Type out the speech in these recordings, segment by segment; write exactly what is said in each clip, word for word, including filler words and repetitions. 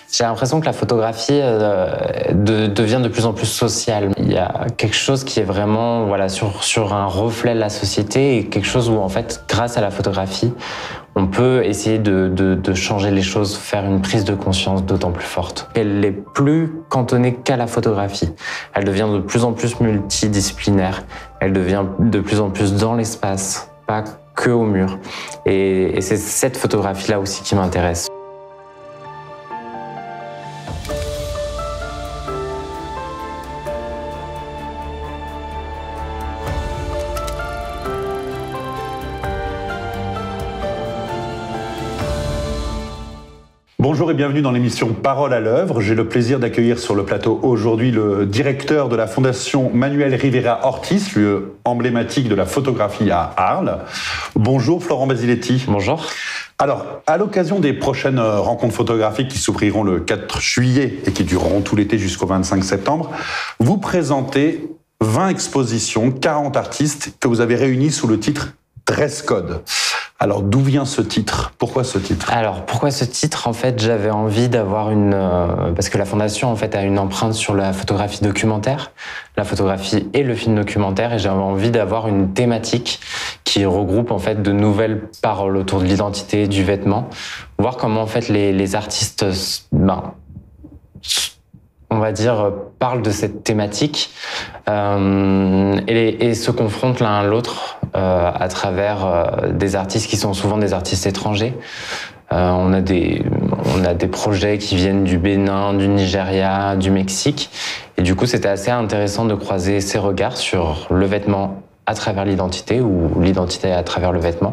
J'ai l'impression que la photographie euh, de, devient de plus en plus sociale. Il y a quelque chose qui est vraiment voilà, sur, sur un reflet de la société et quelque chose où, en fait, grâce à la photographie, on peut essayer de, de, de changer les choses, faire une prise de conscience d'autant plus forte. Elle n'est plus cantonnée qu'à la photographie. Elle devient de plus en plus multidisciplinaire. Elle devient de plus en plus dans l'espace, pas que au mur. Et, et c'est cette photographie-là aussi qui m'intéresse. Bonjour et bienvenue dans l'émission Parole à l'œuvre. J'ai le plaisir d'accueillir sur le plateau aujourd'hui le directeur de la Fondation Manuel Rivera Ortiz, lieu emblématique de la photographie à Arles. Bonjour Florent Basiletti. Bonjour. Alors, à l'occasion des prochaines rencontres photographiques qui s'ouvriront le quatre juillet et qui dureront tout l'été jusqu'au vingt-cinq septembre, vous présentez vingt expositions, quarante artistes que vous avez réunis sous le titre Dress Code. Alors, d'où vient ce titre? Pourquoi ce titre? Alors, pourquoi ce titre? En fait, j'avais envie d'avoir une... Euh, parce que la Fondation, en fait, a une empreinte sur la photographie documentaire, la photographie et le film documentaire, et j'avais envie d'avoir une thématique qui regroupe, en fait, de nouvelles paroles autour de l'identité, du vêtement, voir comment, en fait, les, les artistes, ben, on va dire, parlent de cette thématique euh, et, et se confrontent l'un à l'autre euh, à travers euh, des artistes qui sont souvent des artistes étrangers. Euh, on a des, on a des projets qui viennent du Bénin, du Nigeria, du Mexique. Et du coup, c'était assez intéressant de croiser ces regards sur le vêtement à travers l'identité ou l'identité à travers le vêtement.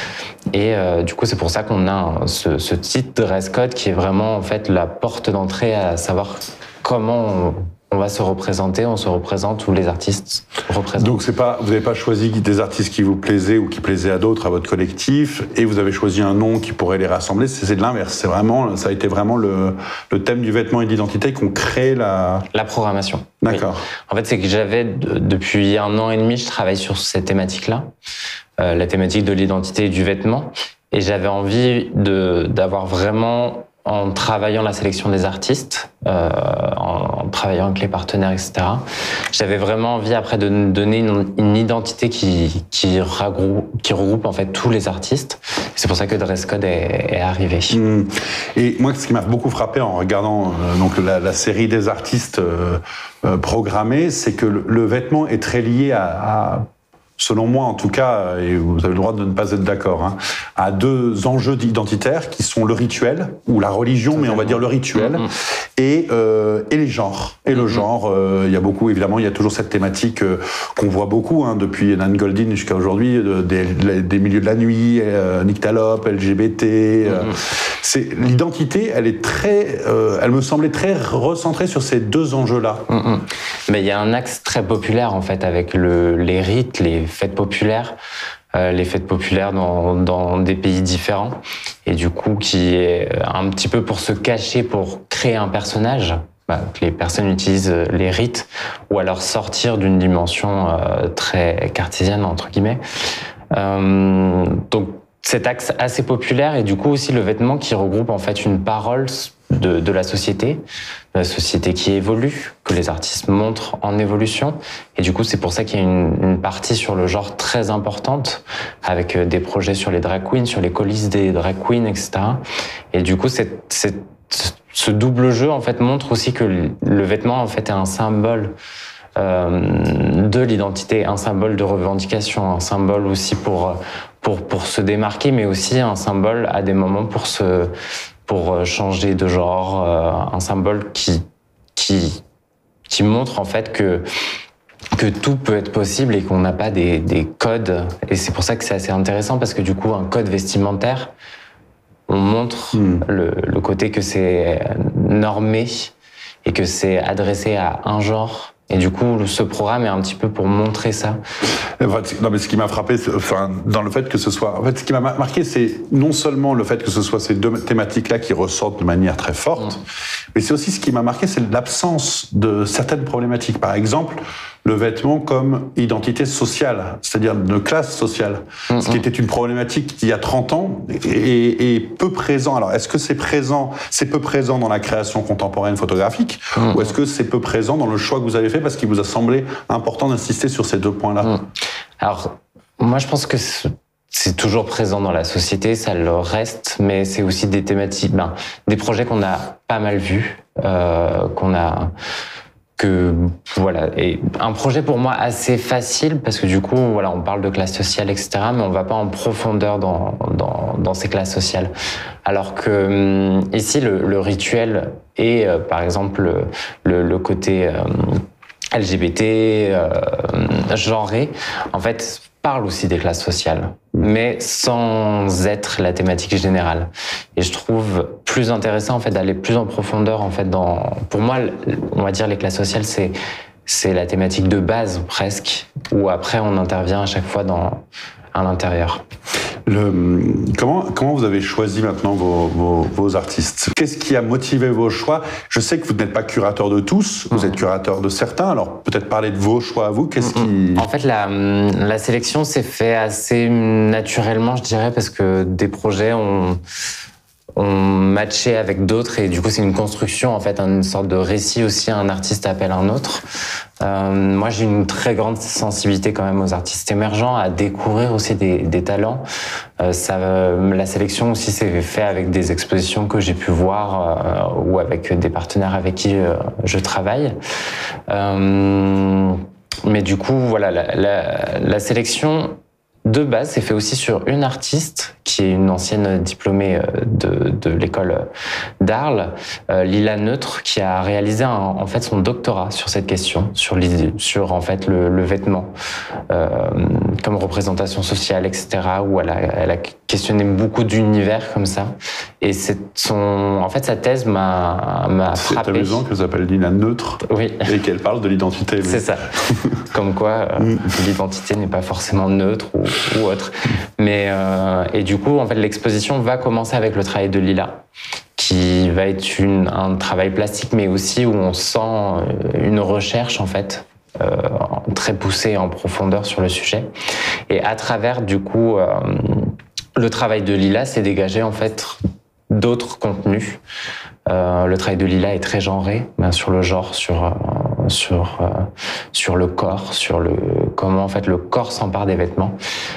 Et euh, du coup, c'est pour ça qu'on a un, ce, ce titre Dress Code qui est vraiment en fait la porte d'entrée à savoir comment on, on va se représenter, on se représente ou les artistes représentent. Donc c'est pas, vous n'avez pas choisi des artistes qui vous plaisaient ou qui plaisaient à d'autres, à votre collectif, et vous avez choisi un nom qui pourrait les rassembler. C'est de l'inverse. C'est vraiment, ça a été vraiment le, le thème du vêtement et de l'identité qu'on crée la... La programmation. D'accord. Oui. En fait, c'est que j'avais, depuis un an et demi, je travaille sur cette thématique-là, euh, la thématique de l'identité et du vêtement, et j'avais envie de, d'avoir vraiment... en travaillant la sélection des artistes, euh, en, en travaillant avec les partenaires, et cetera. J'avais vraiment envie après de donner une, une identité qui, qui, regroupe, qui regroupe en fait tous les artistes. C'est pour ça que Dress Code est, est arrivé. Mmh. Et moi, ce qui m'a beaucoup frappé en regardant euh, donc la, la série des artistes euh, euh, programmés, c'est que le, le vêtement est très lié à, à selon moi en tout cas, et vous avez le droit de ne pas être d'accord, hein, à deux enjeux identitaires qui sont le rituel, ou la religion, mais on va dire le rituel, mmh. et, euh, et les genres. Et mmh. le genre, euh, il y a beaucoup, évidemment, il y a toujours cette thématique euh, qu'on voit beaucoup, hein, depuis Nan Goldin jusqu'à aujourd'hui, euh, des, des milieux de la nuit, euh, Nyctalope, L G B T. Euh, mmh. c'est, l'identité, elle est très, euh, elle me semblait très recentrée sur ces deux enjeux-là. Mmh. Mais il y a un axe très populaire, en fait, avec le, les rites, les fêtes populaires, euh, les fêtes populaires dans, dans des pays différents, et du coup qui est un petit peu pour se cacher, pour créer un personnage, bah, que les personnes utilisent les rites, ou alors sortir d'une dimension euh, très cartésienne, entre guillemets. Euh, donc cet axe assez populaire, et du coup aussi le vêtement qui regroupe en fait une parole de, de la société, de la société qui évolue, que les artistes montrent en évolution. Et du coup, c'est pour ça qu'il y a une, une partie sur le genre très importante, avec des projets sur les drag queens, sur les coulisses des drag queens, et cetera. Et du coup, c'est, c'est, ce double jeu en fait montre aussi que le vêtement en fait est un symbole euh, de l'identité, un symbole de revendication, un symbole aussi pour pour pour se démarquer, mais aussi un symbole à des moments pour se pour changer de genre, euh, un symbole qui, qui, qui montre en fait que, que tout peut être possible et qu'on n'a pas des, des codes. Et c'est pour ça que c'est assez intéressant, parce que du coup, un code vestimentaire, on montre mmh. le, le côté que c'est normé et que c'est adressé à un genre. Et du coup, ce programme est un petit peu pour montrer ça. Non, mais ce qui m'a frappé, enfin, dans le fait que ce soit, en fait, ce qui m'a marqué, c'est non seulement le fait que ce soit ces deux thématiques-là qui ressortent de manière très forte, mmh. Mais c'est aussi ce qui m'a marqué, c'est l'absence de certaines problématiques. Par exemple, le vêtement comme identité sociale, c'est-à-dire de classe sociale, mm-hmm. ce qui était une problématique il y a trente ans et, et peu présent. Alors, est-ce que c'est présent, c'est peu présent dans la création contemporaine photographique, mm-hmm. ou est-ce que c'est peu présent dans le choix que vous avez fait parce qu'il vous a semblé important d'insister sur ces deux points-là? mm. Alors, moi, je pense que c'est toujours présent dans la société, ça le reste, mais c'est aussi des thématiques, ben, des projets qu'on a pas mal vus, euh, qu'on a... Que, voilà, et un projet pour moi assez facile parce que du coup, voilà, on parle de classe sociale, et cetera, mais on va pas en profondeur dans dans, dans ces classes sociales. Alors que ici, le, le rituel et euh, par exemple le, le côté euh, L G B T, euh, genré, en fait, parle aussi des classes sociales, mais sans être la thématique générale. Et je trouve plus intéressant en fait d'aller plus en profondeur en fait dans. Pour moi, on va dire les classes sociales, c'est c'est la thématique de base presque, où après on intervient à chaque fois dans à l'intérieur. Le, comment, comment vous avez choisi maintenant vos, vos, vos artistes? Qu'est-ce qui a motivé vos choix? Je sais que vous n'êtes pas curateur de tous, vous mmh. êtes curateur de certains, alors peut-être parler de vos choix à vous. Qu'est-ce qui... En fait, la, la sélection s'est faite assez naturellement, je dirais, parce que des projets ont... on matchait avec d'autres et du coup c'est une construction en fait, une sorte de récit aussi, un artiste appelle un autre. Euh, moi j'ai une très grande sensibilité quand même aux artistes émergents, à découvrir aussi des, des talents. Euh, ça, la sélection aussi s'est fait avec des expositions que j'ai pu voir euh, ou avec des partenaires avec qui euh, je travaille. Euh, mais du coup voilà, la, la, la sélection de base, c'est fait aussi sur une artiste qui est une ancienne diplômée de, de l'école d'Arles, euh, Lila Neutre, qui a réalisé un, en fait son doctorat sur cette question, sur, sur en fait le, le vêtement euh, comme représentation sociale, et cetera. Où elle a, elle a questionné beaucoup d'univers comme ça. Et c'est son, en fait, sa thèse m'a, m'a frappé. C'est amusant qu'elle s'appelle Lila Neutre. Oui. Et qu'elle parle de l'identité. Mais... C'est ça. Comme quoi, euh, mm. l'identité n'est pas forcément neutre ou, ou autre. Mais euh, et du coup, en fait, l'exposition va commencer avec le travail de Lila, qui va être une, un travail plastique, mais aussi où on sent une recherche en fait. Euh, très poussée en profondeur sur le sujet. Et à travers, du coup, euh, le travail de Lila s'est dégagé en fait d'autres contenus. Euh, le travail de Lila est très genré, ben, sur le genre, sur euh, sur euh, sur le corps, sur le comment en fait le corps s'empare des vêtements.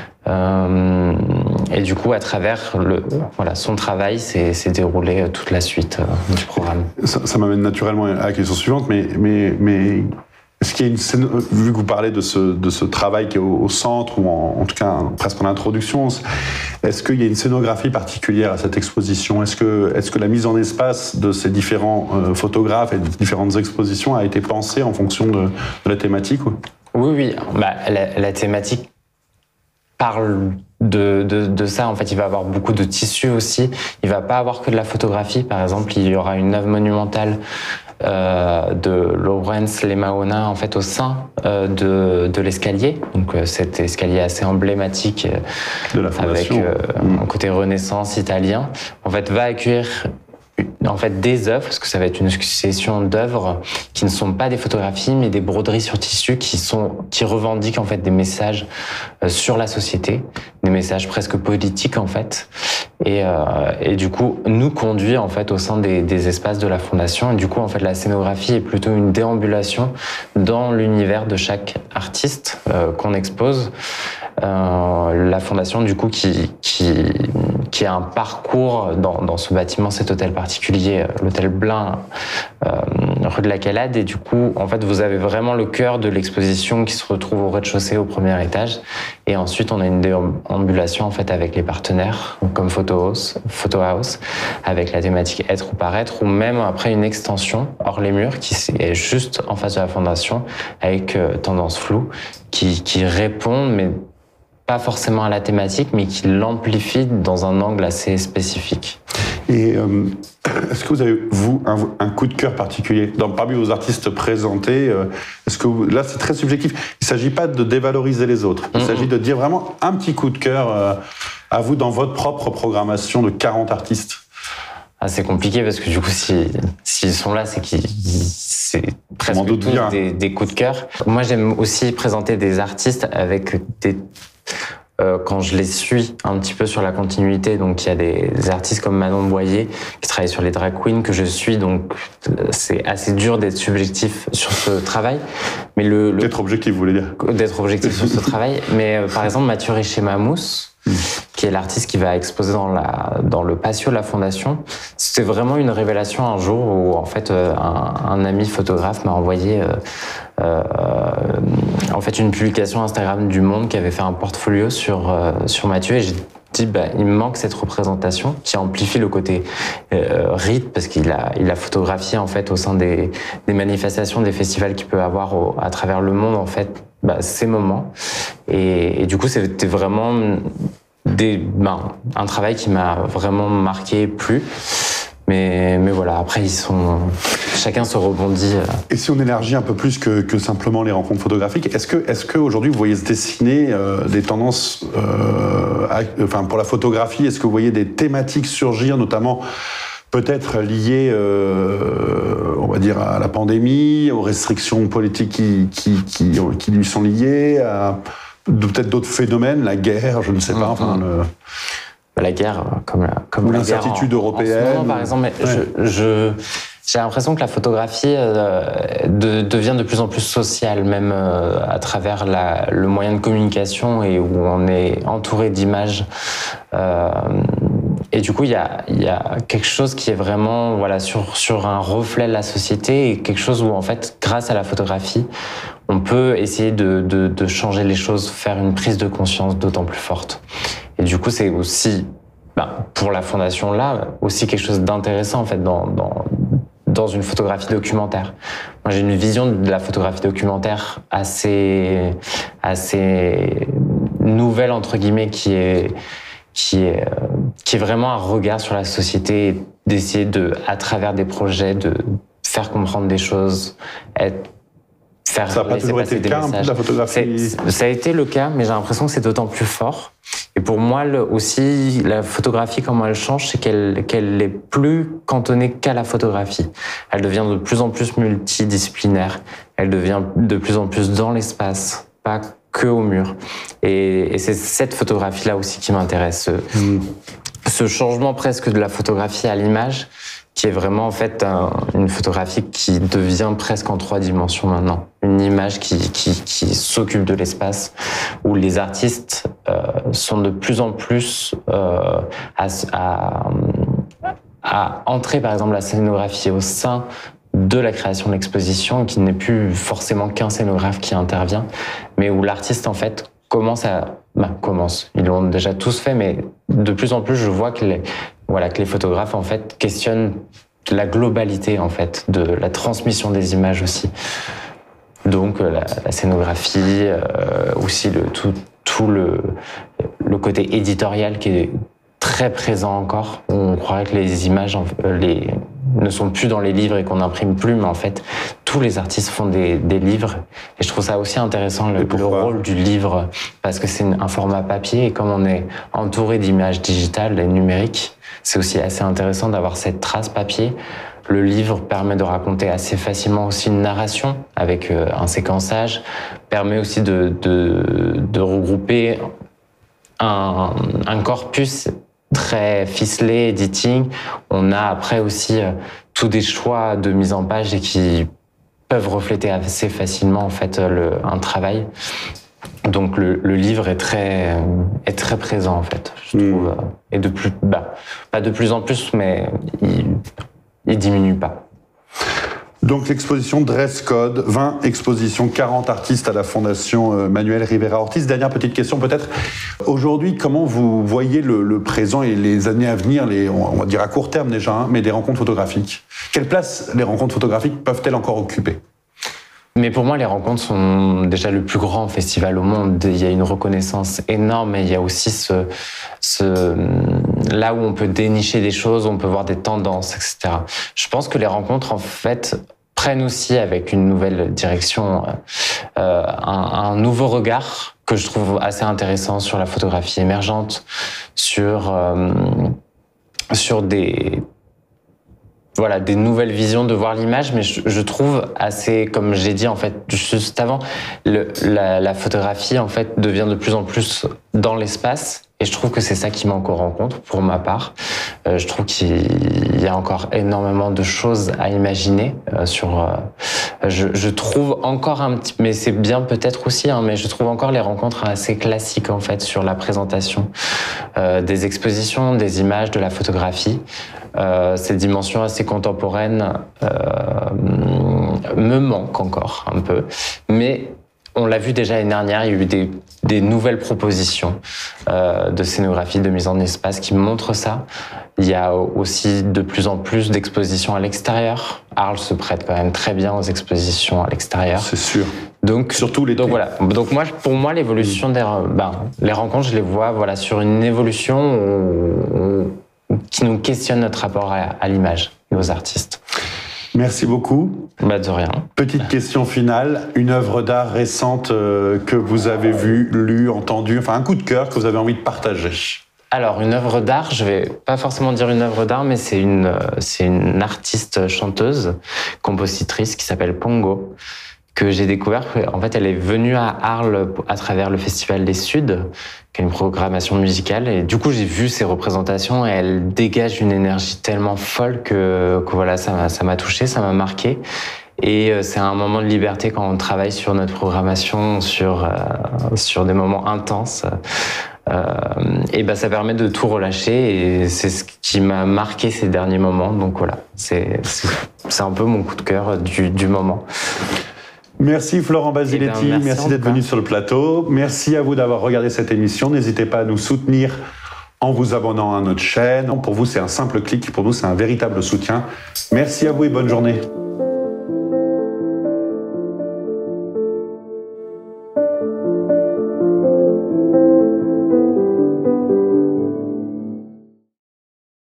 Euh, et du coup, à travers le, voilà, son travail, s'est, s'est déroulé toute la suite euh, du programme. Ça, ça m'amène naturellement à la question suivante, mais mais mais est-ce qu'il y a une scène, vu que vous parlez de ce, de ce travail qui est au, au centre, ou en, en tout cas presque en introduction, est-ce qu'il y a une scénographie particulière à cette exposition? Est-ce que, est-ce que la mise en espace de ces différents euh, photographes et de différentes expositions a été pensée en fonction de, de la thématique? Ou... Oui, oui. Bah, la, la thématique parle de, de, de ça. En fait, il va avoir beaucoup de tissus aussi. Il va pas avoir que de la photographie. Par exemple, il y aura une œuvre monumentale Euh, de Lawrence Lemaona en fait au sein euh, de, de l'escalier, donc euh, cet escalier assez emblématique euh, de la fondation, avec euh, mmh. un côté Renaissance italien, en fait va accueillir en fait des œuvres, parce que ça va être une succession d'œuvres qui ne sont pas des photographies mais des broderies sur tissu qui sont qui revendiquent en fait des messages euh, sur la société, des messages presque politiques en fait. Et, euh, et du coup, nous conduit en fait au sein des, des espaces de la fondation. Et du coup, en fait, la scénographie est plutôt une déambulation dans l'univers de chaque artiste euh, qu'on expose. Euh, la fondation, du coup, qui qui qui a un parcours dans dans ce bâtiment, cet hôtel particulier, l'hôtel Blain, euh, rue de la Calade. Et du coup, en fait, vous avez vraiment le cœur de l'exposition qui se retrouve au rez-de-chaussée, au premier étage. Et ensuite, on a une déambulation en fait avec les partenaires, comme Photo House, Photo House, avec la thématique être ou paraître, ou même après une extension hors les murs qui est juste en face de la fondation avec euh, Tendance Floue, qui qui répond, mais pas forcément à la thématique, mais qui l'amplifie dans un angle assez spécifique. Et euh, est-ce que vous avez, vous, un, un coup de cœur particulier dans, parmi vos artistes présentés? euh, Est-ce que vous, là, c'est très subjectif. Il ne s'agit pas de dévaloriser les autres. Il mm-hmm. s'agit de dire vraiment un petit coup de cœur euh, à vous dans votre propre programmation de quarante artistes. assez compliqué parce que du coup, si s'ils sont là, c'est qu'ils c'est presque tous des, des coups de cœur. Moi, j'aime aussi présenter des artistes avec des Euh, quand je les suis un petit peu sur la continuité, donc il y a des, des artistes comme Manon Boyer qui travaillent sur les drag queens que je suis, donc c'est assez dur d'être subjectif sur ce travail. Mais le, le d'être objectif, vous voulez dire d'être objectif sur ce travail. Mais euh, par exemple Mathieu Richer-Mamousse, mmh. qui est l'artiste qui va exposer dans la dans le patio de la Fondation, c'était vraiment une révélation un jour où en fait euh, un, un ami photographe m'a envoyé euh, euh, en fait une publication Instagram du Monde qui avait fait un portfolio sur euh, sur Mathieu et j'ai dit bah il me manque cette représentation qui amplifie le côté euh, rite parce qu'il a il a photographié en fait au sein des des manifestations, des festivals qu'il peut avoir au, à travers le monde en fait bah, ces moments et, et du coup c'était vraiment des ben, un travail qui m'a vraiment marqué, plu. Mais, mais voilà, après, ils sont, chacun se rebondit. Et si on élargit un peu plus que, que simplement les rencontres photographiques, est-ce que, est-ce que aujourd'hui vous voyez se dessiner euh, des tendances, euh, à, enfin pour la photographie, est-ce que vous voyez des thématiques surgir, notamment peut-être liées, euh, on va dire, à la pandémie, aux restrictions politiques qui, qui, qui, qui lui sont liées, à peut-être d'autres phénomènes, la guerre, je ne sais pas, enfin le... La guerre, comme la, comme Ou l'incertitude européenne. En ce moment, par exemple, ouais. je, je, j'ai l'impression que la photographie euh, de, devient de plus en plus sociale, même euh, à travers la, le moyen de communication et où on est entouré d'images. Euh, et du coup, il y a, y a quelque chose qui est vraiment voilà, sur, sur un reflet de la société et quelque chose où, en fait, grâce à la photographie, on peut essayer de, de, de changer les choses, faire une prise de conscience d'autant plus forte. Et du coup, c'est aussi, ben, pour la fondation là, aussi quelque chose d'intéressant en fait dans, dans, dans une photographie documentaire. Moi, j'ai une vision de la photographie documentaire assez, assez nouvelle entre guillemets, qui est, qui est, qui est vraiment un regard sur la société, et d'essayer de, à travers des projets, de faire comprendre des choses, être Faire ça n'a pas toujours été le cas, un peu de la photographie. C'est, ça a été le cas, mais j'ai l'impression que c'est d'autant plus fort. Et pour moi le, aussi, la photographie, comment elle change, c'est qu'elle qu'elle est plus cantonnée qu'à la photographie. Elle devient de plus en plus multidisciplinaire. Elle devient de plus en plus dans l'espace, pas que au mur. Et, et c'est cette photographie-là aussi qui m'intéresse. Ce, mmh. ce changement presque de la photographie à l'image, qui est vraiment en fait un, une photographie qui devient presque en trois dimensions maintenant. Une image qui, qui, qui s'occupe de l'espace, où les artistes euh, sont de plus en plus euh, à, à, à entrer par exemple la scénographie au sein de la création de l'exposition, qui n'est plus forcément qu'un scénographe qui intervient, mais où l'artiste en fait commence à... Ben, commence, ils l'ont déjà tous fait, mais de plus en plus je vois que les, voilà, que les photographes en fait questionnent la globalité en fait de la transmission des images aussi. Donc la, la scénographie, euh, aussi le, tout, tout le, le côté éditorial qui est très présent encore. On croirait que les images les, ne sont plus dans les livres et qu'on n'imprime plus, mais en fait tous les artistes font des, des livres. Et je trouve ça aussi intéressant le, le rôle du livre, parce que c'est un format papier et comme on est entouré d'images digitales et numériques, c'est aussi assez intéressant d'avoir cette trace papier. Le livre permet de raconter assez facilement aussi une narration avec euh, un séquençage, permet aussi de, de, de regrouper un, un corpus très ficelé, editing. On a après aussi euh, tous des choix de mise en page et qui peuvent refléter assez facilement en fait le, un travail. Donc le, le livre est très est très présent en fait, je trouve, mmh. et de plus bah, pas de plus en plus, mais il, il diminue pas. Donc l'exposition Dress Code, vingt expositions, quarante artistes à la Fondation Manuel Rivera Ortiz. Dernière petite question peut-être. Aujourd'hui, comment vous voyez le, le présent et les années à venir, les, on va dire à court terme déjà, hein, mais des rencontres photographiques? Quelle place les rencontres photographiques peuvent-elles encore occuper? Mais pour moi, les rencontres sont déjà le plus grand festival au monde. Il y a une reconnaissance énorme et il y a aussi ce, ce, là où on peut dénicher des choses, on peut voir des tendances, et cetera. Je pense que les rencontres, en fait, prennent aussi avec une nouvelle direction, euh, un, un nouveau regard que je trouve assez intéressant sur la photographie émergente, sur, euh, sur des voilà, des nouvelles visions de voir l'image, mais je, je trouve assez, comme j'ai dit en fait juste avant, le, la, la photographie en fait devient de plus en plus dans l'espace. Et je trouve que c'est ça qui manque aux rencontres, pour ma part. Euh, je trouve qu'il y a encore énormément de choses à imaginer euh, sur. Euh, je, je trouve encore un petit, mais c'est bien peut-être aussi, hein, mais je trouve encore les rencontres assez classiques en fait sur la présentation euh, des expositions, des images, de la photographie. Euh, cette dimension assez contemporaine euh, me manque encore un peu, mais on l'a vu déjà l'année dernière, il y a eu des, des nouvelles propositions euh, de scénographie, de mise en espace qui montrent ça. Il y a aussi de plus en plus d'expositions à l'extérieur. Arles se prête quand même très bien aux expositions à l'extérieur. C'est sûr. Donc, surtout l'été. Donc voilà. Donc moi, pour moi, l'évolution des, ben, les rencontres, je les vois voilà sur une évolution où, où, qui nous questionne notre rapport à, à l'image et aux artistes. Merci beaucoup. Bah de rien. Petite question finale, une œuvre d'art récente euh, que vous avez vue, lue, entendue, enfin un coup de cœur que vous avez envie de partager. Alors une œuvre d'art, je vais pas forcément dire une œuvre d'art, mais c'est une c'est une artiste chanteuse, compositrice qui s'appelle Pongo, que j'ai découvert. En fait, elle est venue à Arles à travers le Festival des Suds, qui est une programmation musicale. Et du coup, j'ai vu ses représentations et elle dégage une énergie tellement folle que, que voilà, ça m'a, ça m'a touché, ça m'a marqué. Et c'est un moment de liberté quand on travaille sur notre programmation, sur, euh, sur des moments intenses. Euh, et ben, ça permet de tout relâcher et c'est ce qui m'a marqué ces derniers moments. Donc voilà, c'est, c'est, c'est un peu mon coup de cœur du, du moment. Merci Florent Basiletti, eh bien, merci, merci d'être venu sur le plateau. Merci à vous d'avoir regardé cette émission. N'hésitez pas à nous soutenir en vous abonnant à notre chaîne. Pour vous, c'est un simple clic. Pour nous, c'est un véritable soutien. Merci à vous et bonne journée.